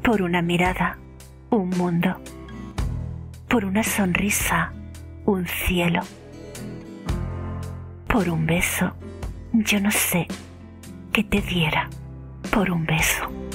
Por una mirada, un mundo. Por una sonrisa, un cielo. Por un beso, yo no sé qué te diera por un beso.